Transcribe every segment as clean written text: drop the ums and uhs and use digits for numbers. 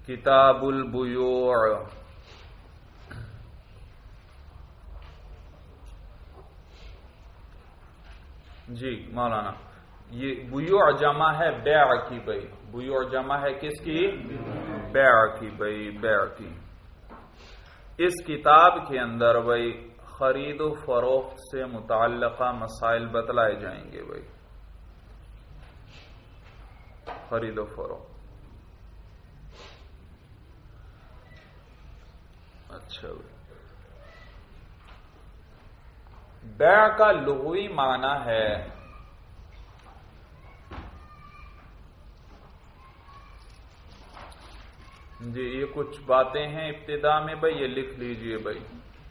کتاب البیوع. جی مولانا، یہ بیوع جمع ہے بیع کی بھائی. بیوع جمع ہے کس کی؟ بیع کی بھائی، بیع کی. اس کتاب کے اندر بھائی خرید و فروخت سے متعلقہ مسائل بتلائے جائیں گے بھائی. خرید و فروخت. اچھا بھائی، بیع کا لغوی معنی ہے جی یہ کچھ باتیں ہیں ابتدا میں بھائی، یہ لکھ لیجئے بھائی.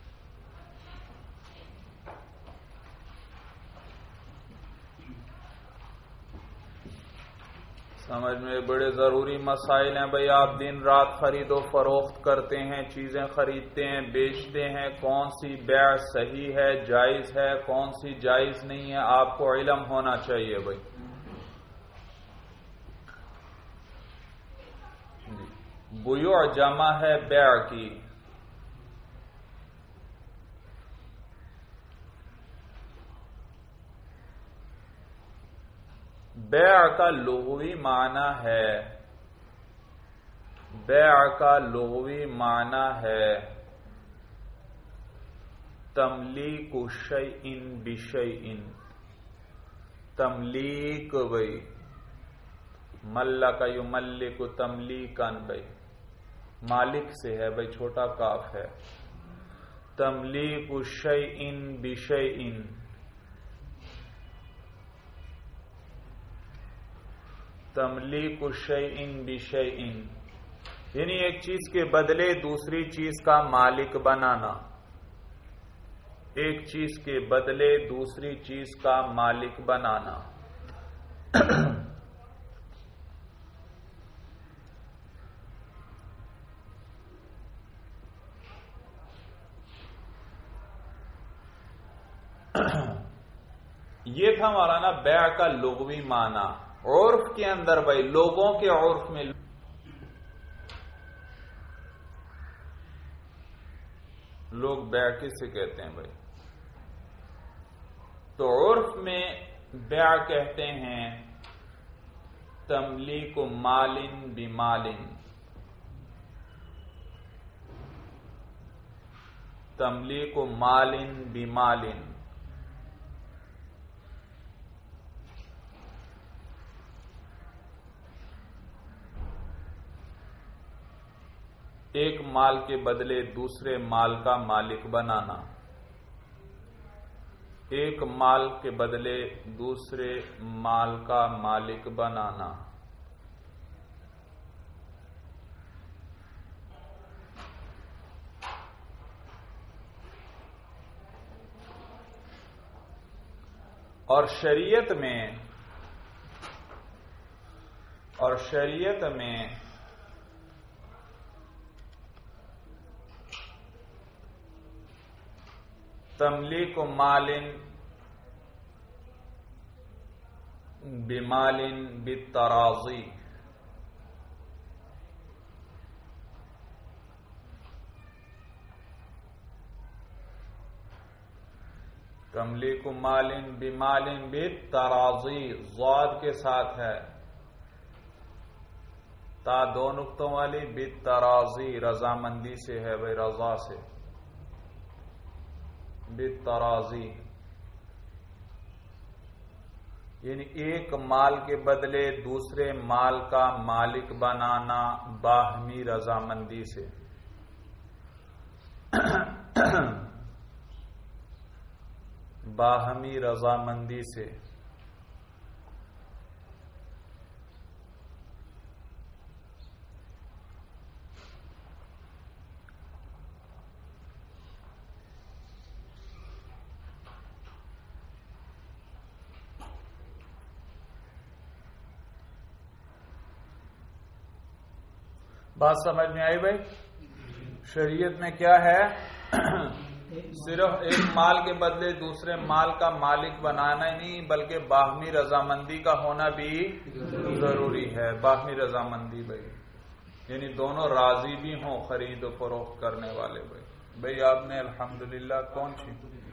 سمجھ میں بڑے ضروری مسائل ہیں بھائی. آپ دن رات خرید و فروخت کرتے ہیں، چیزیں خریدتے ہیں، بیچتے ہیں. کون سی بیع صحیح ہے، جائز ہے، کون سی جائز نہیں ہے، آپ کو علم ہونا چاہیے بھائی. بیوع جمع ہے بیع کی. بیع کا لغوی معنی ہے، بیع کا لغوی معنی ہے تملیک شیء بشیء. تملیک بھائی، ملک یملک تملیکا بھائی، مالک سے ہے بھائی، چھوٹا کاف ہے. تملیک شیء بشیء، تملیک شیء بشیء یعنی ایک چیز کے بدلے دوسری چیز کا مالک بنانا. ایک چیز کے بدلے دوسری چیز کا مالک بنانا. یہ تھا مولانا بیع کا لغوی معنی. عرف کے اندر بھائی، لوگوں کے عرف میں لوگ بیع کسے کہتے ہیں بھائی؟ تو عرف میں بیع کہتے ہیں تملیک مال بمال. تملیک مال بمال، ایک مال کے بدلے دوسرے مال کا مالک بنانا. ایک مال کے بدلے دوسرے مال کا مالک بنانا. اور شریعت میں تملیک مال بمال بالتراضی. تملیک مال بمال بالتراضی ضاد کے ساتھ ہے، تا دو نقطوں والی. بالتراضی رضامندی سے ہے بھائی، رضا سے. بالتراضی یعنی ایک مال کے بدلے دوسرے مال کا مالک بنانا باہمی رضامندی سے. باہمی رضامندی سے. بات سمجھ میں آئی بھائی؟ شریعت میں کیا ہے؟ صرف ایک مال کے بدلے دوسرے مال کا مالک بنانا ہی نہیں، بلکہ باہمی رضامندی کا ہونا بھی ضروری ہے. باہمی رضامندی بھائی. یعنی دونوں راضی بھی ہوں خرید و فروخت کرنے والے بھائی آپ نے الحمدللہ کون سی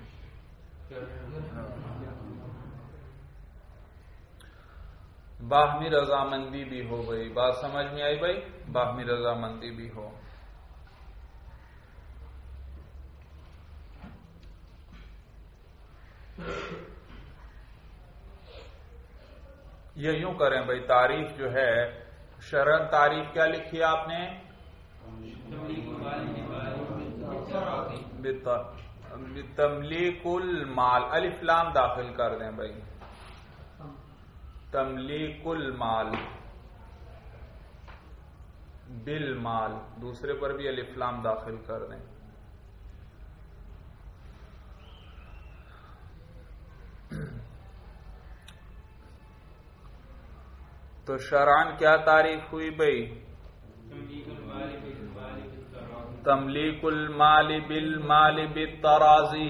باہمی رضامندی بھی ہو بھائی، بات سمجھ میں آئی بھائی، باہمی رضامندی بھی ہو. یہ یوں کریں بھائی، تعریف جو ہے شرعن تعریف کیا لکھی آپ نے؟ تملیک المال، الف لام داخل کر دیں بھائی، تملیک المال بالمال، دوسرے پر بھی الف لام داخل کر دیں. تو شرعن کیا تعریف ہوئی بھائی؟ تملیک المال بالمال بالتراضی،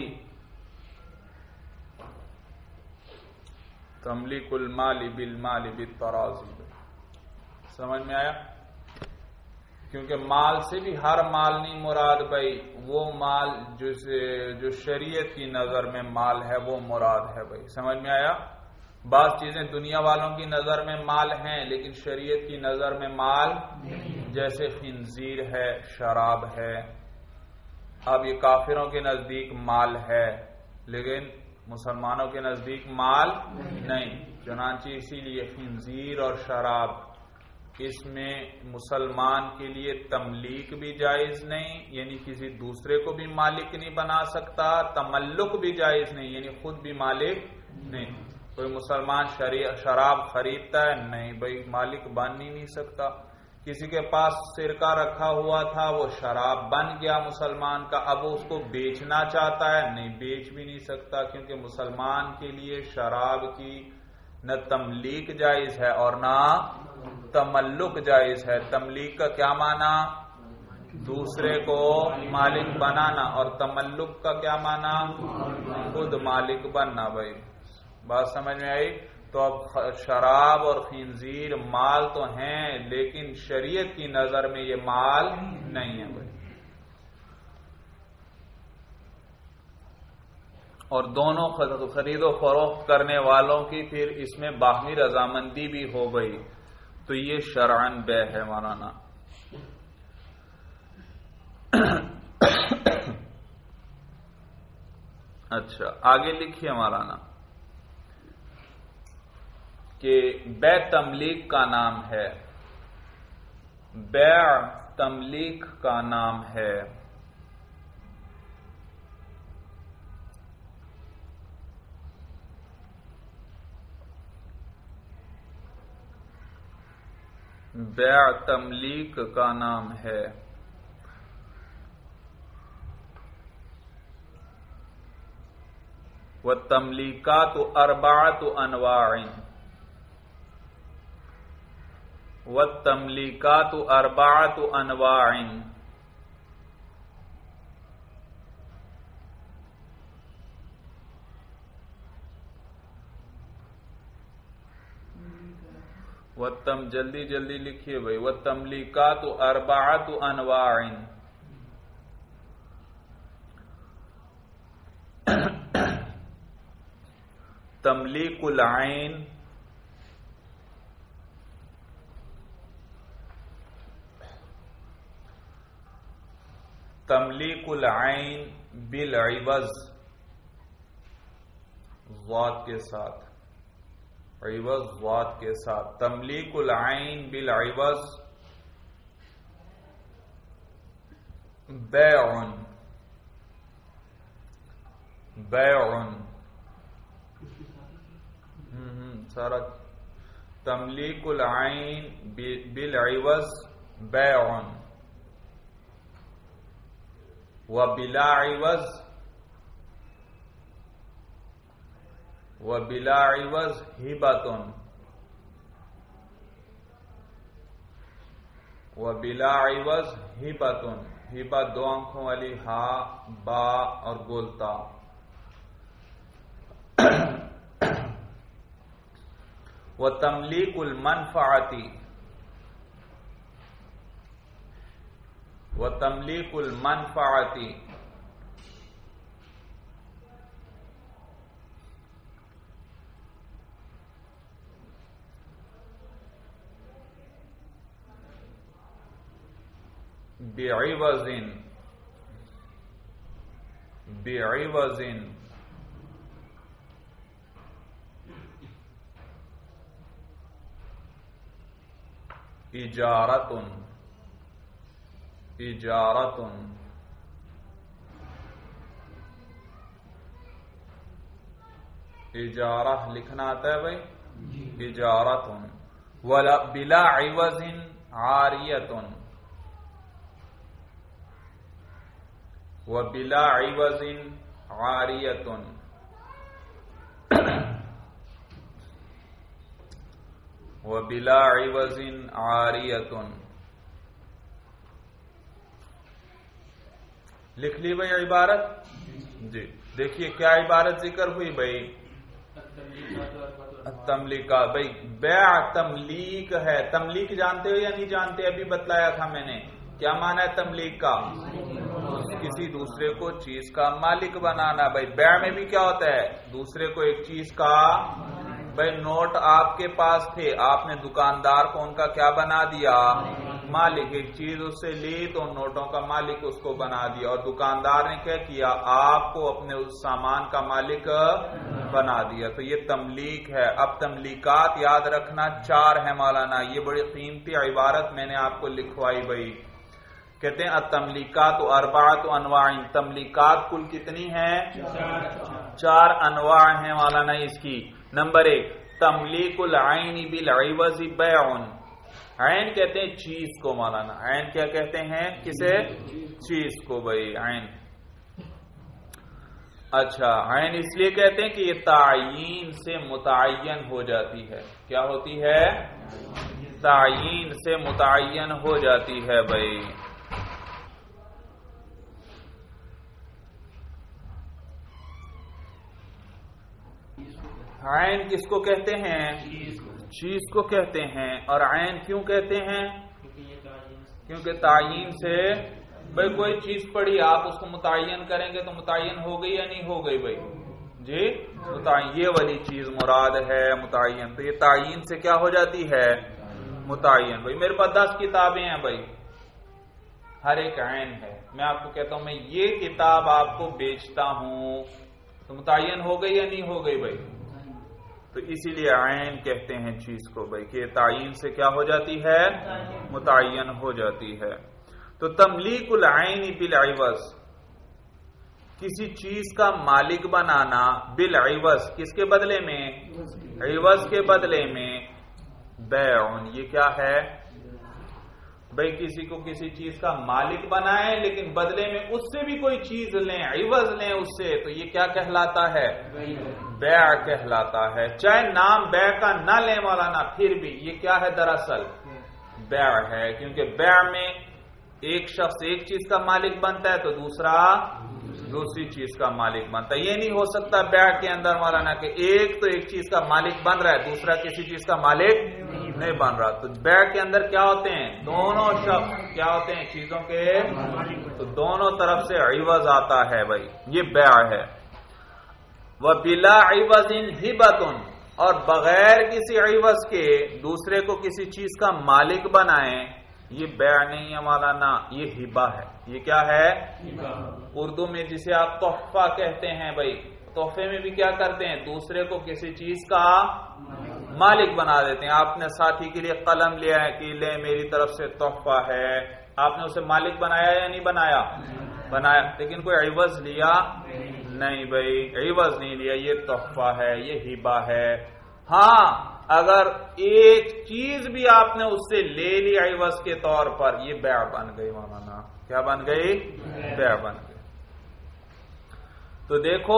تملیک المال بالمال بالتراضی. سمجھ میں آیا؟ کیونکہ مال سے بھی ہر مال نہیں مراد بھائی، وہ مال جو شریعت کی نظر میں مال ہے وہ مراد ہے بھائی. سمجھ میں آیا؟ بعض چیزیں دنیا والوں کی نظر میں مال ہیں لیکن شریعت کی نظر میں مال، جیسے خنزیر ہے، شراب ہے. اب یہ کافروں کے نزدیک مال ہے لیکن مسلمانوں کے نزدیک مال نہیں، چنانچہ اسی لیے خنزیر اور شراب اس میں مسلمان کے لیے تملیک بھی جائز نہیں، یعنی کسی دوسرے کو بھی مالک نہیں بنا سکتا، تملک بھی جائز نہیں، یعنی خود بھی مالک نہیں. کوئی مسلمان شراب خریدتا ہے؟ نہیں بھائی، مالک بن ہی نہیں سکتا. کسی کے پاس سرکہ رکھا ہوا تھا، وہ شراب بن گیا مسلمان کا، اب وہ اس کو بیچنا چاہتا ہے؟ نہیں، بیچ بھی نہیں سکتا، کیونکہ مسلمان کے لیے شراب کی نہ تملیک جائز ہے اور نہ تملک جائز ہے. تملیک کا کیا معنی؟ دوسرے کو مالک بنانا، اور تملک کا کیا معنی؟ خود مالک بننا. بھائی بات سمجھ میں آئی؟ تو اب شراب اور خنزیر مال تو ہیں لیکن شریعت کی نظر میں یہ مال نہیں ہے بھائی. اور دونوں خرید و فروخت کرنے والوں کی پھر اس میں باہمی رضامندی بھی ہو گئی تو یہ شرعن بے ہے مولانا. اچھا آگے لکھیے مولانا کہ بیع تملیک کا نام ہے، بیع تملیک کا نام ہے. بیع تملیک کا نام ہے. والتملیکات اربعۃ انواع، والتملیکات اربعۃ انواع. جلدی جلدی لکھیے بھائی. والتملیکات اربعۃ انواع، تملیک العین، تملیک العین بالعوض، ضاد کے ساتھ، عوض ضاد کے ساتھ. تملیک العین بالعوض بیع، بیع سارا. تملیک العین بالعوض بیع، وبلا عوض، وبلا عوض ہبۃ، وبلا عوض ہبۃ. ہبہ دو آنکھوں والی ہا، با اور گولتا. وتملیک المنفعتی، وتملیک المنفعۃ بعوض اجارۃ اجارہ لکھنا آتا ہے بھائی، اجارۃ ولا بلا عوض عاریۃ وبلا عوض عاریۃ وبلا عوض عاریۃ. لکھ لی بھائی عبارت؟ جی دیکھیے کیا عبارت ذکر ہوئی بھائی، تملیکات. بھائی بیع تملیک ہے. تملیک جانتے ہو یا نہیں جانتے؟ ابھی بتلایا تھا میں نے. کیا معنی ہے تملیک کا؟ کسی دوسرے کو چیز کا مالک بنانا. بھائی بیع میں بھی کیا ہوتا ہے؟ دوسرے کو ایک چیز کا. بھائی نوٹ آپ کے پاس تھے، آپ نے دکاندار کو ان کا کیا بنا دیا؟ مالک. ایک چیز اس سے لی تو نوٹوں کا مالک اس کو بنا دیا، اور دکاندار نے کیا کیا؟ آپ کو اپنے اس سامان کا مالک بنا دیا. تو یہ تملیک ہے. اب تملیکات یاد رکھنا 4 ہے مولانا. یہ بڑی قیمتی عبارت میں نے آپ کو لکھوائی بھائی. کہتے ہیں التملیکات اربعۃ انواع. تملیکات کل کتنی ہیں؟ 4 انواع ہیں مولانا اس کی. نمبر 1 تملیک العین بالعوض بیع. عین کہتے ہیں چیز کو مولانا. عین کیا کہتے ہیں؟ کسے؟ چیز کو بھائی عین. اچھا عین اس لیے کہتے ہیں کہ یہ تعیین سے متعین ہو جاتی ہے. کیا ہوتی ہے؟ تعیین سے متعین ہو جاتی ہے بھائی. عین کس کو کہتے ہیں؟ چیز کو کہتے ہیں. اور عین کیوں کہتے ہیں؟ کیونکہ تعیین سے. بھائی کوئی چیز پڑی، آپ اس کو متعین کریں گے تو متعین ہو گئی یا نہیں ہو گئی بھائی؟ جی متعین. یہ والی چیز مراد ہے متعین. تو یہ تعیین سے کیا ہو جاتی ہے؟ متعین. بھائی میرے پاس 10 کتابیں ہیں بھائی، ہر ایک عین ہے. میں آپ کو کہتا ہوں میں یہ کتاب آپ کو بیچتا ہوں، تو متعین ہو گئی یا نہیں ہو گئی بھائی؟ تو اسی لیے عین کہتے ہیں چیز کو بھائی کہ تعیین سے کیا ہو جاتی ہے؟ متعین ہو جاتی ہے. تو تملیک العین بالعوض، کسی چیز کا مالک بنانا. بالعوض کس کے بدلے میں؟ عوض کے بدلے میں. بیع. یہ کیا ہے بھائی؟ کسی کو کسی چیز کا مالک بنائیں لیکن بدلے میں اس سے بھی کوئی چیز لیں، عوض لیں اس سے، تو یہ کیا کہلاتا ہے؟ بیع کہلاتا ہے. چاہے نام بیع کا نہ لیں مولانا، پھر بھی یہ کیا ہے؟ دراصل بیع ہے. کیونکہ بیع میں ایک شخص ایک چیز کا مالک بنتا ہے تو دوسرا دوسری چیز کا مالک بنتا ہے. یہ نہیں ہو سکتا بیع کے اندر مولانا کہ ایک تو ایک چیز کا مالک بن رہا ہے، دوسرا کسی چیز کا مالک نہیں بن رہا. تو بیع کے اندر کیا ہوتے ہیں؟ دونوں شخص کیا ہوتے ہیں؟ چیزوں کے. تو دونوں طرف سے عوض آتا ہے بھائی، یہ بیع ہے. وَبِلَا عِوَضٍ ہِبَةٌ. اور بغیر کسی عوض کے دوسرے کو کسی چیز کا مالک بنائیں، یہ بیع نہیں ہے مولانا، یہ ہبہ ہے. یہ کیا ہے؟ اردو میں جسے آپ تحفہ کہتے ہیں بھائی. تحفے میں بھی کیا کرتے ہیں؟ دوسرے کو کسی چیز کا مالک بنا دیتے ہیں. آپ نے ساتھی کے لیے قلم لیا ہے کہ لے میری طرف سے تحفہ ہے، آپ نے اسے مالک بنایا یا نہیں بنایا؟ بنایا. لیکن کوئی عوض لیا نہیں بھائی، عوض نہیں لیا. یہ تحفہ ہے، یہ ہبہ ہے. ہاں اگر ایک چیز بھی آپ نے اس سے لے لی عوض کے طور پر، یہ بیع بن گئی مولانا. کیا بن گئی؟ بیع بن گئی. تو دیکھو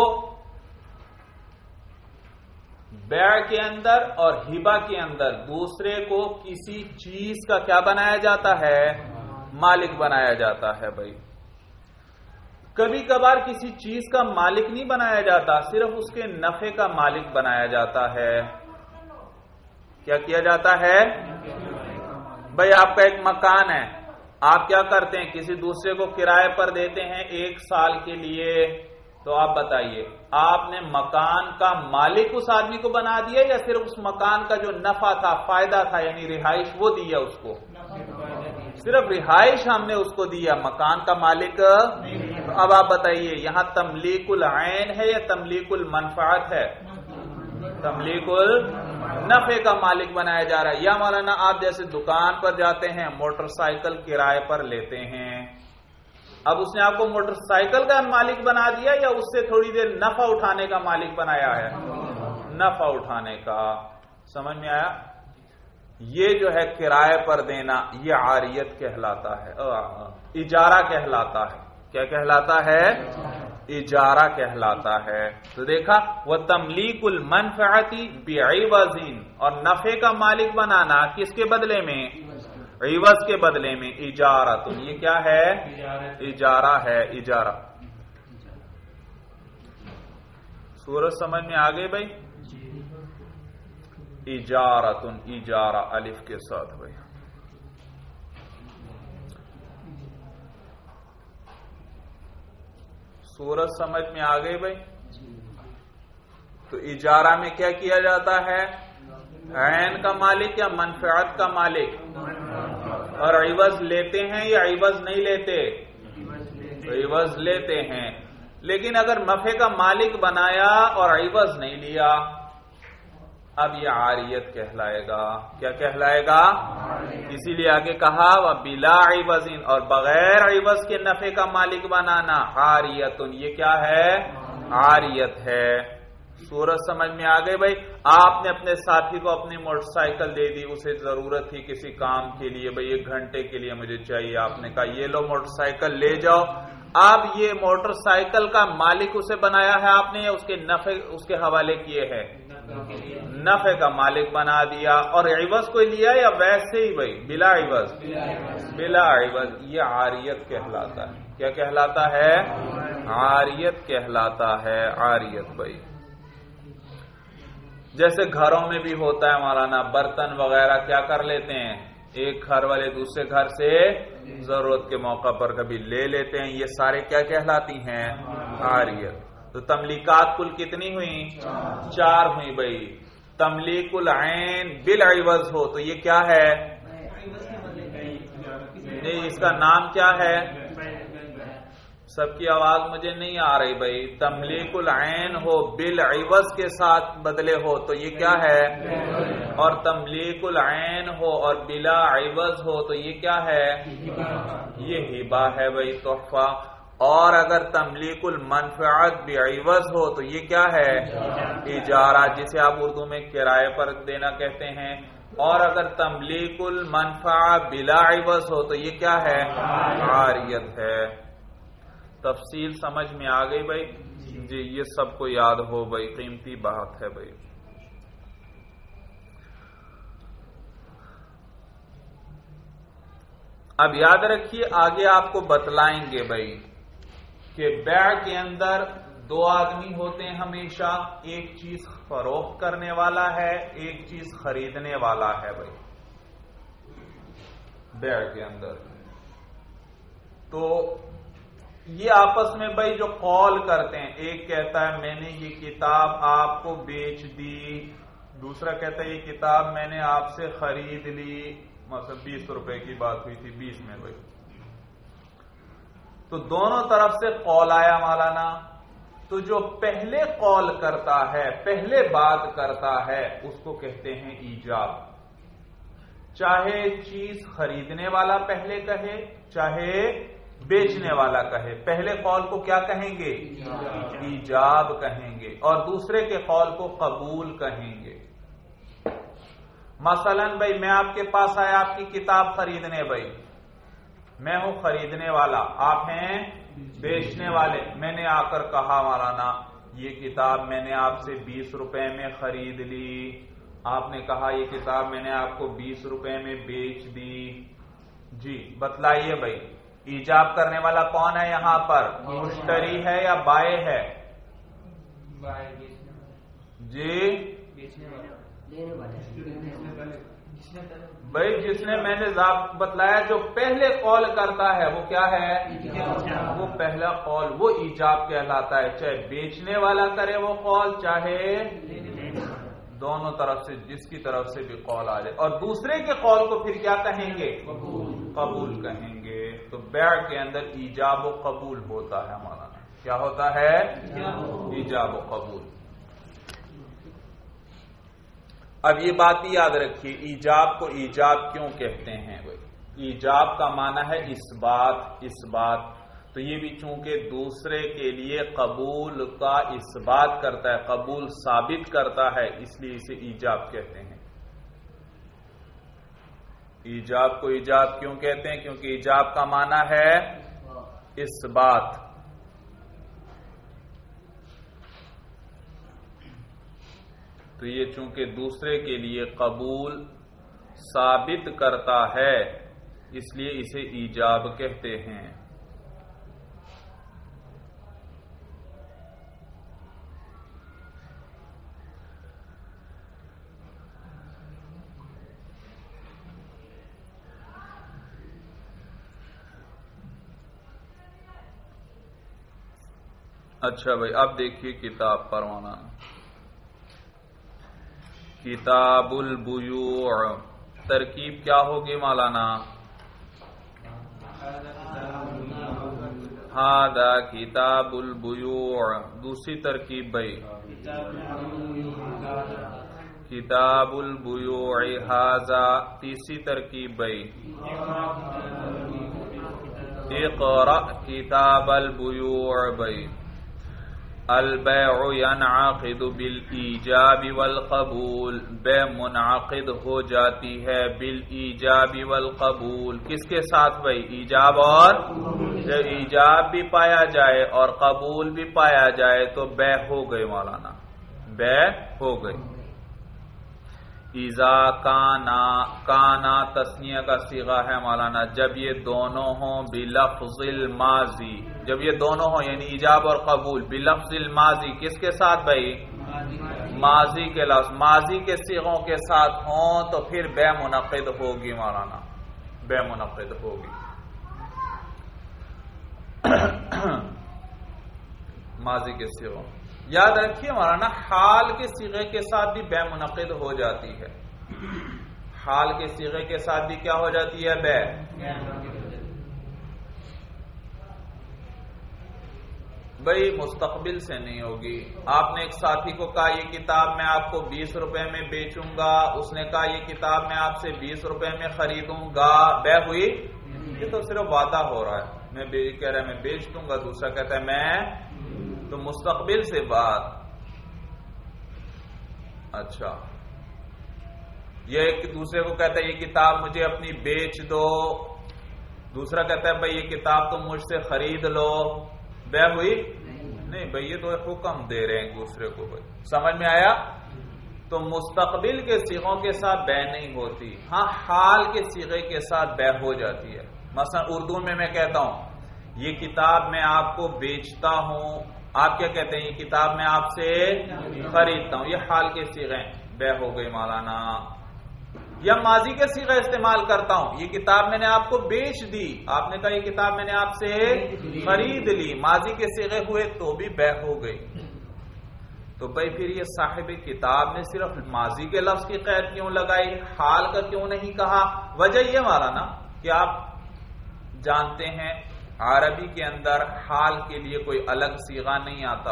بیع کے اندر اور ہبہ کے اندر دوسرے کو کسی چیز کا کیا بنایا جاتا ہے؟ مالک بنایا جاتا ہے بھائی. کبھی کبھار کسی چیز کا مالک نہیں بنایا جاتا، صرف اس کے نفع کا مالک بنایا جاتا ہے. کیا کیا جاتا ہے بھائی؟ آپ کا ایک مکان ہے، آپ کیا کرتے ہیں؟ کسی دوسرے کو کرائے پر دیتے ہیں 1 سال کے لیے، تو آپ بتائیے آپ نے مکان کا مالک اس آدمی کو بنا دیا یا صرف اس مکان کا جو نفع تھا، فائدہ تھا، یعنی رہائش وہ دیا اس کو؟ صرف رہائش ہم نے اس کو دیا، مکان کا مالک۔ تو اب آپ بتائیے یہاں تملیک العین ہے یا تملیک المنفعت ہے؟ تملیک النفع کا مالک بنایا جا رہا ہے۔ یا مولانا آپ جیسے دکان پر جاتے ہیں، موٹر سائیکل کرائے پر لیتے ہیں، اب اس نے آپ کو موٹر سائیکل کا مالک بنا دیا یا اس سے تھوڑی دیر نفع اٹھانے کا مالک بنایا ہے؟ نفع اٹھانے کا۔ سمجھ میں آیا؟ یہ جو ہے کرائے پر دینا، یہ عاریت کہلاتا ہے، اجارہ کہلاتا ہے۔ کیا کہلاتا ہے؟ اجارہ کہلاتا ہے۔ تو دیکھا، وہ تملیک المنفعتی بعوض، اور نفع کا مالک بنانا کس کے بدلے میں؟ عوض کے بدلے میں، اجارہ۔ تو یہ کیا ہے؟ اجارہ ہے، اجارہ۔ سورج سمجھ میں آ گئی بھائی؟ اجارتن، اجارہ الف کے ساتھ بھائی۔ سورج سمجھ میں آ گئی بھائی؟ تو اجارہ میں کیا کیا جاتا ہے؟ عین کا مالک یا منفعت کا مالک؟ اور عوض لیتے ہیں یا عوض نہیں لیتے؟ عوض لیتے ہیں۔ لیکن اگر نفع کا مالک بنایا اور عوض نہیں لیا، اب یہ عاریت کہلائے گا۔ کیا کہلائے گا؟ اسی لیے آگے کہا وَبِلَا عِوَضٍ، اور بغیر عوض کے نفع کا مالک بنانا عاریت۔ یہ کیا ہے؟ عاریت ہے۔ سورج سمجھ میں آ گئی بھائی؟ آپ نے اپنے ساتھی کو اپنی موٹر سائیکل دے دی، اسے ضرورت تھی کسی کام کے لیے، بھائی 1 گھنٹے کے لیے مجھے چاہیے، آپ نے کہا یہ لو موٹر سائیکل لے جاؤ۔ اب یہ موٹر سائیکل کا مالک اسے بنایا ہے آپ نے یا اس کے نفع اس کے حوالے کیے ہے؟ نفع کا مالک بنا دیا۔ اور عوض کوئی لیا یا ویسے ہی بھائی بلا عوض؟ بلا عوض۔ یہ عاریت کہلاتا ہے۔ کیا کہلاتا ہے؟ عاریت کہلاتا ہے، عاریت بھائی۔ جیسے گھروں میں بھی ہوتا ہے مولانا، برتن وغیرہ کیا کر لیتے ہیں، ایک گھر والے دوسرے گھر سے ضرورت کے موقع پر کبھی لے لیتے ہیں، یہ سارے کیا کہلاتی ہیں؟ عاریت۔ تو تملیکات کل کتنی ہوئی؟ 4 ہوئی بھائی۔ تملیک العین بالعوض ہو تو یہ کیا ہے؟ نہیں، اس کا نام کیا ہے؟ سب کی آواز مجھے نہیں آ رہی بھائی۔ تملیک العین ہو بالعوض کے ساتھ بدلے ہو تو یہ کیا ہے؟ اور تملیک العین ہو اور بلا عوض ہو تو یہ کیا ہے؟ یہ ہبہ ہے بھائی، تحفہ۔ اور اگر تملیک المنفعت بعوض ہو تو یہ کیا ہے؟ اجارہ، جسے آپ اردو میں کرائے پر دینا کہتے ہیں۔ اور اگر تملیک المنفعہ بلا عوض ہو تو یہ کیا ہے؟ عاریت ہے۔ تفصیل سمجھ میں آ گئی بھائی؟ جی، یہ سب کو یاد ہو بھائی، قیمتی بات ہے بھائی۔ اب یاد رکھیے، آگے آپ کو بتلائیں گے بھائی کہ بیع کے اندر 2 آدمی ہوتے ہیں ہمیشہ، ایک چیز فروخت کرنے والا ہے، ایک چیز خریدنے والا ہے بھائی بیع کے اندر۔ تو یہ آپس میں بھائی جو قول کرتے ہیں، ایک کہتا ہے میں نے یہ کتاب آپ کو بیچ دی، دوسرا کہتا ہے یہ کتاب میں نے آپ سے خرید لی، مثلا 20 روپے کی بات ہوئی تھی، 20 میں بھائی۔ تو دونوں طرف سے قول آیا مولانا، تو جو پہلے قول کرتا ہے، پہلے بات کرتا ہے، اس کو کہتے ہیں ایجاب۔ چاہے چیز خریدنے والا پہلے کہے، چاہے بیچنے والا کہے، پہلے قول کو کیا کہیں گے؟ ایجاب کہیں گے، اور دوسرے کے قول کو قبول کہیں گے۔ مثلا بھائی میں آپ کے پاس آیا آپ کی کتاب خریدنے، بھائی میں ہوں خریدنے والا، آپ ہیں بیچنے والے۔ میں نے آ کر کہا مولانا یہ کتاب میں نے آپ سے 20 روپے میں خرید لی، آپ نے کہا یہ کتاب میں نے آپ کو 20 روپے میں بیچ دی۔ جی بتلائیے بھائی، ایجاب کرنے والا کون ہے یہاں پر؟ مشتری ہے یا بائع ہے؟ جی بھائی جس نے میں نے بتلایا جو پہلے قول کرتا ہے وہ کیا ہے؟ وہ پہلا قول وہ ایجاب کہلاتا ہے، چاہے بیچنے والا کرے وہ قول، چاہے دونوں طرف سے جس کی طرف سے بھی قول آ جائے، اور دوسرے کے قول کو پھر کیا کہیں گے؟ قبول کہیں گے۔ تو بیع کے اندر ایجاب و قبول ہوتا ہے ہمارا، کیا ہوتا ہے؟ ایجاب و قبول۔ اب یہ بات بھی یاد رکھیے، ایجاب کو ایجاب کیوں کہتے ہیں؟ ایجاب کا معنی ہے اثبات، تو یہ بھی چونکہ دوسرے کے لیے قبول کا اثبات کرتا ہے، قبول ثابت کرتا ہے، اس لیے اسے ایجاب کہتے ہیں۔ ایجاب کو ایجاب کیوں کہتے ہیں؟ کیونکہ ایجاب کا معنی ہے اثبات۔ تو یہ چونکہ دوسرے کے لیے قبول ثابت کرتا ہے اس لیے اسے ایجاب کہتے ہیں۔ اچھا بھائی، اب دیکھیے کتاب پروانہ، کتاب البیوع، ترکیب کیا ہوگی مولانا؟ ہاذا کتاب البیوع۔ دوسری ترکیب بھائی، کتاب البیوع ہاذا۔ تیسری ترکیب بھائی، اقرأ کتاب البیوع بھائی۔ البیع ینعقد بالایجاب والقبول، بیع منعقد ہو جاتی ہے بالایجاب والقبول، کس کے ساتھ بھائی؟ ایجاب، اور جب ایجاب بھی پایا جائے اور قبول بھی پایا جائے تو بیع ہو گئی مولانا، بیع ہو گئی۔ اذا کانا تسنیہ کا صیغہ ہے مولانا، جب یہ دونوں ہوں بلفظ الماضی، جب یہ دونوں ہوں یعنی ایجاب اور قبول بلفظ الماضی، کس کے ساتھ بھائی؟ ماضی کے لفظ، ماضی کے صیغوں کے ساتھ ہوں تو پھر بیع منعقد ہوگی مولانا، بیع منعقد ہوگی۔ ماضی کے صیغوں، یاد رکھیے مولانا حال کے صیغے کے ساتھ بھی بیع منعقد ہو جاتی ہے، حال کے صیغے کے ساتھ بھی کیا ہو جاتی ہے؟ بیع۔ بھائی مستقبل سے نہیں ہوگی۔ آپ نے ایک ساتھی کو کہا یہ کتاب میں آپ کو 20 روپے میں بیچوں گا، اس نے کہا یہ کتاب میں آپ سے 20 روپے میں خریدوں گا، بیع ہوئی؟ یہ تو صرف وعدہ ہو رہا ہے، میں کہہ رہا ہے میں بیچ دوں گا، دوسرا کہتا ہے میں، تو مستقبل سے بات۔ اچھا، یہ ایک دوسرے کو کہتا ہے یہ کتاب مجھے اپنی بیچ دو، دوسرا کہتا ہے بھائی یہ کتاب تم مجھ سے خرید لو، بیع ہوئی؟ نہیں بھائی، یہ تو حکم دے رہے ہیں دوسرے کو، بھائی سمجھ میں آیا؟ تو مستقبل کے صیغوں کے ساتھ بیع نہیں ہوتی، ہاں حال کے صیغے کے ساتھ بیع ہو جاتی ہے۔ مثلا اردو میں میں کہتا ہوں یہ کتاب میں آپ کو بیچتا ہوں، آپ کیا کہتے ہیں؟ یہ کتاب میں آپ سے خریدتا ہوں، یہ حال کے صیغے بیع ہو گئی مولانا۔ یا ماضی کے صیغے استعمال کرتا ہوں، یہ کتاب میں نے آپ کو بیچ دی، آپ نے کہا یہ کتاب میں نے آپ سے خرید لی، ماضی کے صیغے ہوئے تو بھی بیع ہو گئی۔ تو بھائی پھر یہ صاحب کتاب نے صرف ماضی کے لفظ کی قید کیوں لگائی، حال کا کیوں نہیں کہا؟ وجہ یہ مولانا کہ آپ جانتے ہیں عربی کے اندر حال کے لیے کوئی الگ صیغہ نہیں آتا،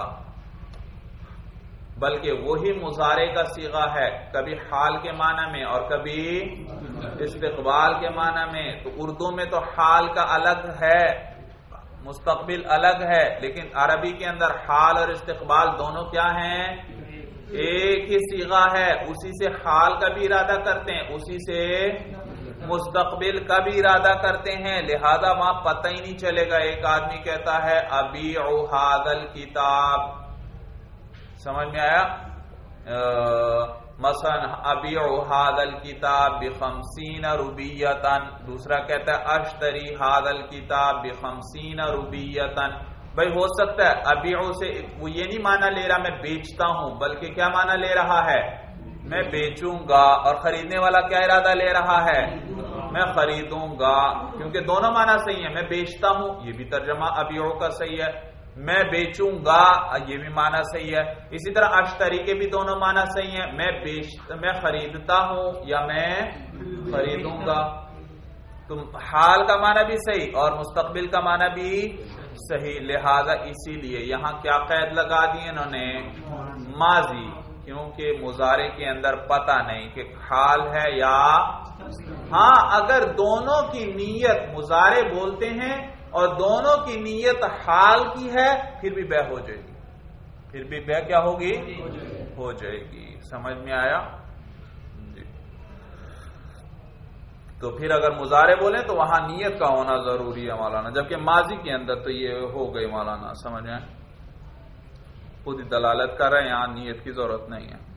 بلکہ وہی مضارع کا صیغہ ہے، کبھی حال کے معنی میں اور کبھی استقبال کے معنی میں۔ تو اردو میں تو حال کا الگ ہے، مستقبل الگ ہے، لیکن عربی کے اندر حال اور استقبال دونوں کیا ہیں؟ ایک ہی صیغہ ہے، اسی سے حال کا بھی ارادہ کرتے ہیں، اسی سے مستقبل کا بھی ارادہ کرتے ہیں، لہذا وہاں پتہ ہی نہیں چلے گا۔ ایک آدمی کہتا ہے ابیع ھذا الکتاب، سمجھ میں آیا؟ مثلا ابیع ھذا الکتاب ب50 روبیۃ، دوسرا کہتا ہے اشتری ھذا الکتاب ب50 روبیۃ۔ بھائی ہو سکتا ہے ابیع سے وہ یہ نہیں معنی لے رہا میں بیچتا ہوں، بلکہ کیا معنی لے رہا ہے؟ میں بیچوں گا، اور خریدنے والا کیا ارادہ لے رہا ہے؟ میں خریدوں گا، کیونکہ دونوں معنی صحیح ہیں. میں بیچتا ہوں، یہ بھی ترجمہ ابیعو کا صحیح ہے. میں بیچوں گا، یہ بھی معنی صحیح ہے. اسی طرح اشتری کے بھی دونوں معنی صحیح ہیں. میں خریدتا ہوں یا میں خریدوں گا. تو حال کا معنی بھی صحیح اور مستقبل کا معنی بھی صحیح. لہذا اسی لیے یہاں کیا قید لگا دی انہوں نے؟ ماضی، کیونکہ مضارع کے اندر پتہ نہیں کہ حال ہے یا ہاں. اگر دونوں کی نیت مضارع بولتے ہیں اور دونوں کی نیت حال کی ہے، پھر بھی بے ہو جائے گی. پھر بھی بے کیا ہوگی؟ ہو جائے گی. سمجھ میں آیا؟ جی. تو پھر اگر مضارع بولیں تو وہاں نیت کا ہونا ضروری ہے مولانا، جبکہ ماضی کے اندر تو یہ ہو گئی مولانا. سمجھ آئے؟ خود ہی دلالت کر رہے ہیں، یہاں نیت کی ضرورت نہیں ہے.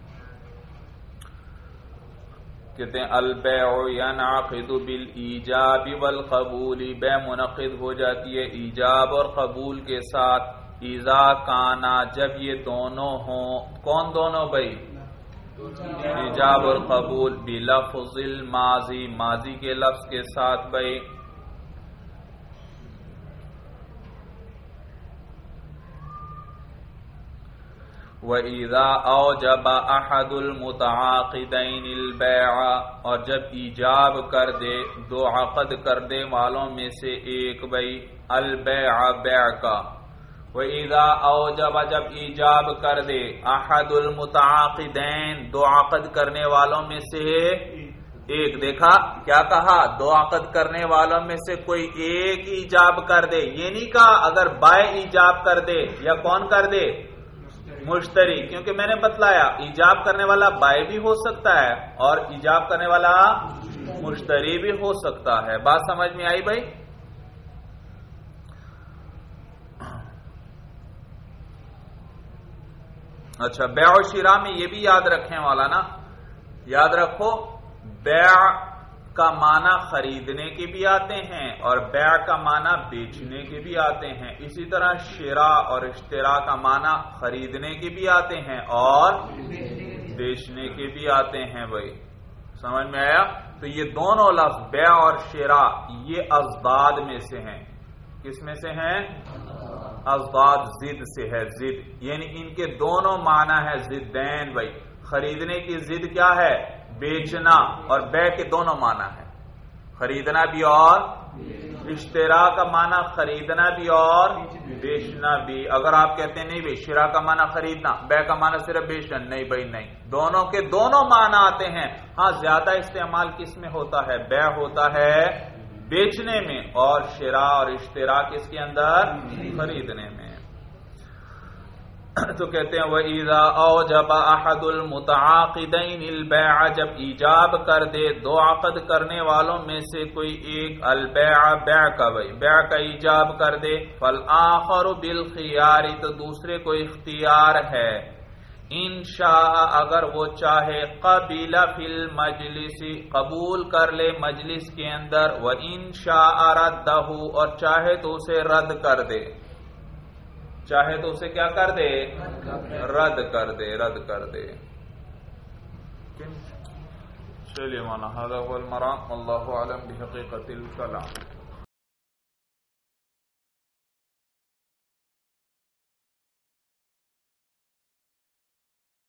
کہتے ہیں البیع ینعقد بالایجاب والقبول، بے منعقد ہو جاتی ہے ایجاب اور قبول کے ساتھ. اذا کانا، جب یہ دونوں ہوں. کون دونوں بھائی؟ ایجاب اور قبول. بلفظ الماضی، ماضی کے لفظ کے ساتھ بھائی. وَإِذَا أَوْجَبَ أَحَدُ الْمُتَعَاقِدَيْنِ الْبَيْعَ، اور جب ایجاب کر دے دو عقد کرنے والوں میں سے ایک بھائی البیع، بیع کا. وَإِذَا أَوْجَبَ، جب ایجاب کر دے أَحَدُ الْمُتَعَاقِدَيْن، دو عقد کرنے والوں میں سے ایک. دیکھا کیا کہا؟ دو عقد کرنے والوں میں سے کوئی ایک ایجاب کر دے. یہ نہیں کہا اگر بائع ایجاب کر دے یا کون کر دے؟ مشتری. کیونکہ میں نے بتلایا ایجاب کرنے والا بائع بھی ہو سکتا ہے اور ایجاب کرنے والا مشتری بھی ہو سکتا ہے. بات سمجھ میں آئی بھائی؟ اچھا، بیع و شراء میں یہ بھی یاد رکھنے والا نا، یاد رکھو بیع کا معنی خریدنے کے بھی آتے ہیں اور بیع کا معنی بیچنے کے بھی آتے ہیں. اسی طرح شراء اور اشتراء کا معنی خریدنے کے بھی آتے ہیں اور بیچنے کے بھی آتے ہیں بھائی. سمجھ میں آیا؟ تو یہ دونوں لفظ بیع اور شراء یہ ازداد میں سے ہیں. کس میں سے ہیں؟ ازداد، ضد سے ہے. ضد یعنی ان کے دونوں معنی ہے ضدین بھائی. خریدنے کی ضد کیا ہے؟ بیچنا، اور بیع کے دونوں معنی ہے خریدنا بھی اور اشتراء کا معنی خریدنا بھی اور بیچنا بھی. اگر آپ کہتے ہیں نہیں بھائی شراء کا معنی خریدنا، بیع کا معنی صرف بیچنا، نہیں بھائی نہیں، دونوں کے دونوں معنی آتے ہیں. ہاں زیادہ استعمال کس میں ہوتا ہے؟ بیع ہوتا ہے بیچنے میں، اور شراء اور اشتراء کس کے اندر؟ خریدنے میں. تو کہتے ہیں وَإِذَا أَوْجَبَ أَحَدُ الْمُتَعَاقِدَيْنِ الْبَيْعَ، جب ایجاب کر دے دو عقد کرنے والوں میں سے کوئی ایک البیع، بیع کا بھائی، بیع کا ایجاب کر دے. فَالْآخَرُ بِالْخِيَارِ، تو دوسرے کو اختیار ہے. ان شاء، اگر وہ چاہے، قبل فی المجلس، قبول کر لے مجلس کے اندر. وَإِن شاء رَدَّهُ، اور چاہے تو اسے رد کر دے. چاہے تو اسے کیا کر دے؟ رد کر دے، رد کر دے. چلیے مانا هذا هو المرام، والله اعلم بحقیقت الکلام.